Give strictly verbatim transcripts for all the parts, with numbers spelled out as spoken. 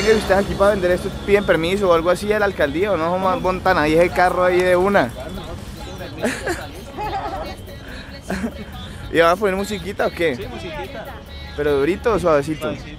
venga, ustedes aquí para vender esto piden permiso o algo así a la alcaldía o no montan ahí ese carro ahí de una. ¿Y van a poner musiquita o qué? Sí, musiquita. ¿Pero durito o suavecito? Suavecito.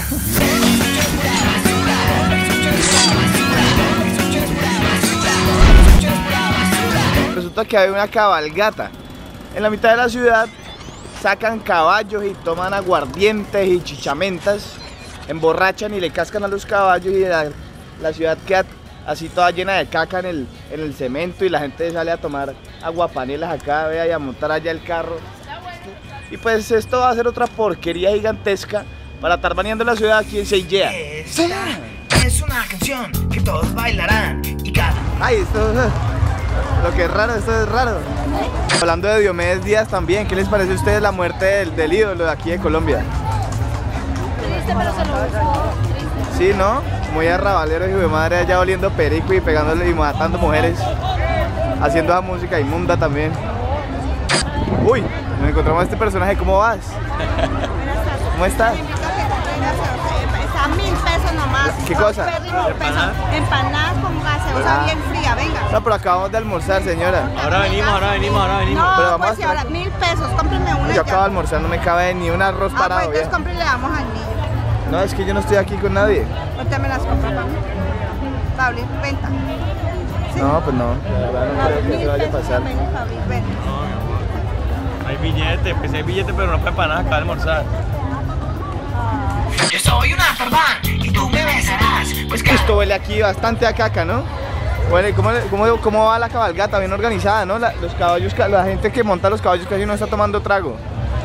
Resulta que hay una cabalgata. En la mitad de la ciudad sacan caballos y toman aguardientes y chichamentas, emborrachan y le cascan a los caballos y la, la ciudad queda así toda llena de caca en el, en el cemento y la gente sale a tomar aguapanelas acá, vea, y a montar allá el carro. Y pues esto va a ser otra porquería gigantesca para estar baneando la ciudad aquí en Seiyea. Esta es una canción que todos bailarán y cantan. Ay, esto, lo que es raro, esto es raro. Hablando de Diomedes Díaz también, ¿qué les parece a ustedes la muerte del, del ídolo de aquí de Colombia? Triste, pero se lo buscó. Triste. Sí, ¿no? Muy arrabalero, hijo de madre, allá oliendo perico y pegándole y matando mujeres, haciendo esa música inmunda también. Uy, nos encontramos a este personaje, ¿cómo vas? ¿Cómo estás? Está mil pesos nomás. ¿Qué cosa? Empanadas con gaseosa bien fría, venga. No, pero acabamos de almorzar, señora. Ahora venimos, ahora venimos, ahora venimos. No, Pero vamos pues si a- ahora mil pesos, cómpreme una. Yo acabo de almorzar, no me cabe ni un arroz Ah, pues parado. entonces vea. compre y le damos al niño. No, es que yo no estoy aquí con nadie. Ahorita me las compro para mí. Para abrir venta. Sí. No, pues no, la verdad no creo que Mil eso vaya a pesos pasar. también para abrir venta. Hay billetes, pues hay billetes, pero no para empanadas, acaba de almorzar. Yo soy una Tarzán y tú me besarás. Pues que Esto huele aquí bastante a caca, ¿no? Huele, ¿cómo, cómo, cómo va la cabalgata? Bien organizada, ¿no? La, los caballos, la gente que monta los caballos casi no está tomando trago.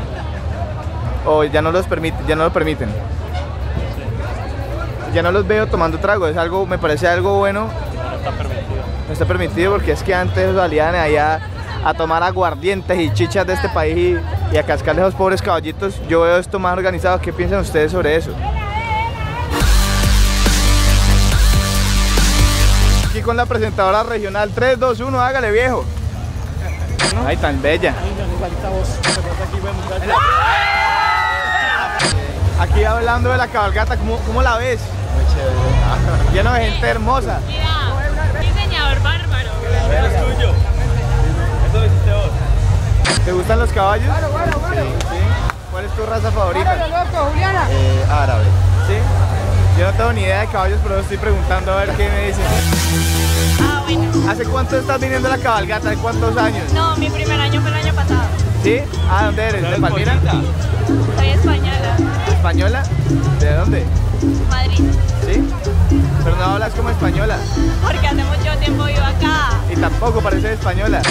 O ya no los permite, ya no lo permiten. Ya no los veo tomando trago, es algo, me parece algo bueno. No está permitido. No está permitido porque es que antes salían allá a tomar aguardientes y chichas de este país y, y a cascarle a esos pobres caballitos. Yo veo esto más organizado. ¿Qué piensan ustedes sobre eso? Aquí con la presentadora regional. Tres, dos, uno, hágale, viejo. Ay, tan bella. Aquí hablando de la cabalgata, ¿cómo, cómo la ves? Muy chévere. Lleno de gente hermosa. Mira, diseñador bárbaro. Eso es tuyo. Eso lo hiciste vos. ¿Te gustan los caballos? Sí, sí. ¿Cuál es tu raza favorita? Eh, árabe. ¿Sí? Yo no tengo ni idea de caballos, pero estoy preguntando a ver qué me dicen. Ah, bueno. ¿Hace cuánto estás viniendo a la cabalgata? ¿Hace cuántos años? No, mi primer año fue el año pasado. ¿Sí? ¿Ah, dónde eres? ¿De Palmira? Soy española. ¿Española? ¿De dónde? Madrid. ¿Sí? Pero no hablas como española. Porque hace mucho tiempo vivo acá. Y tampoco pareces española.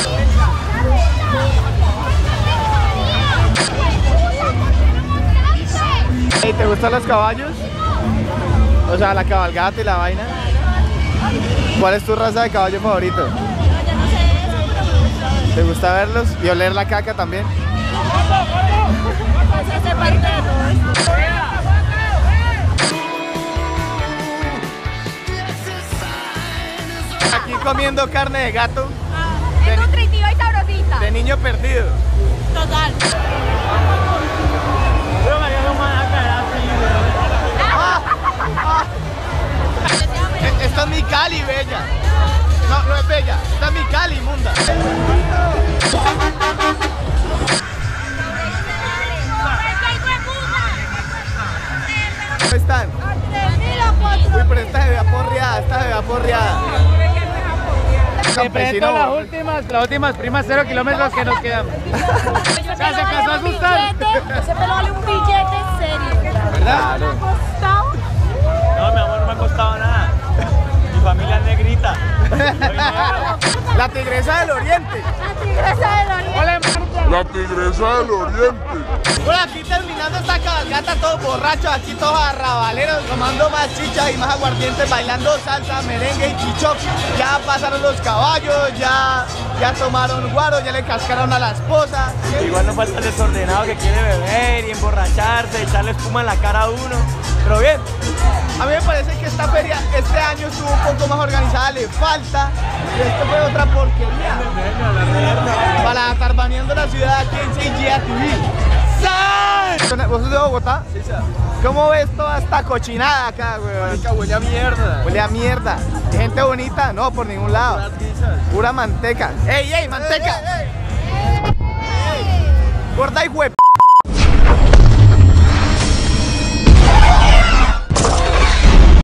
¿Y te gustan los caballos? O sea, la cabalgata y la vaina. ¿Cuál es tu raza de caballo favorito? No, yo no sé eso, pero me gusta. ¿Te gusta verlos? ¿Y oler la caca también? Pues hace parte de todo esto. Aquí comiendo carne de gato, Es nutritiva y sabrosita. de niño perdido. Total. Pero María no me va a caer así, E- Esta es mi Cali, bella. No, no es bella. Esta es mi Cali, inmunda. ¿Cómo están? Uy, pero esta se ve aporreada, esta se ve aporreada. Te presento Campesino. las últimas, las últimas primas cero kilómetros que nos quedan. Ese se alcanzó a asustar. Ese pelo vale un billete en serio. ¿Verdad? ¿Me ha costado? No, mi amor, no me ha costado nada. Mi familia es negrita. Soy negro. La tigresa del oriente. La tigresa del oriente. La tigresa del oriente. Por aquí terminando esta cabalgata, todos borrachos, aquí todos arrabaleros, tomando más chicha y más aguardientes, bailando salsa, merengue y chicho. Ya pasaron los caballos, ya, ya tomaron guaro, ya le cascaron a la esposa. Igual no falta el desordenado que quiere beber y emborracharse, echarle espuma en la cara a uno. Pero bien. A mí me parece que esta feria este año estuvo un poco más organizada, le falta. Y esto fue otra porquería. Para estar baneando la ciudad aquí en Seiyea T V. ¿Vos sos de Bogotá? Sí, sí. ¿Cómo ves toda esta cochinada acá, weón? Marica, huele a mierda. Huele a mierda. ¿Y gente bonita? No, por ningún lado. Las guisas. Pura manteca. ¡Ey, ey, manteca! Gorda y huep.